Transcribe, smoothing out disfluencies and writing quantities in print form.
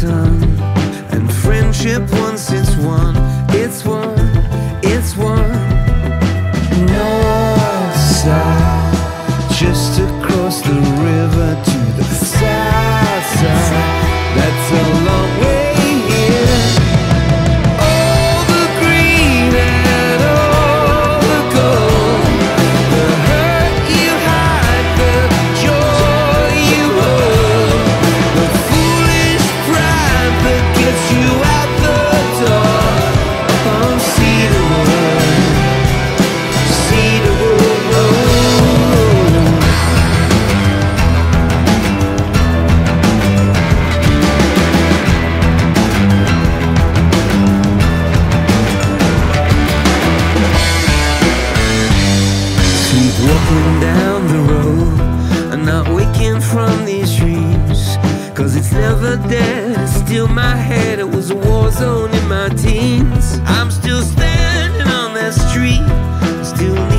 sun. And friendship, once it's won, it's won, it's won. North side, just across the river to the south side. That's a long way here. All the green and all the gold, the hurt you hide, the joy you hold, the foolish pride that gets you out the door. On Cedarwood, Cedarwood Road. Keep walking down the road and not waking from these dreams, 'cause it's never dead. Still my head, it was a war zone in my teens. I'm still standing on that street, still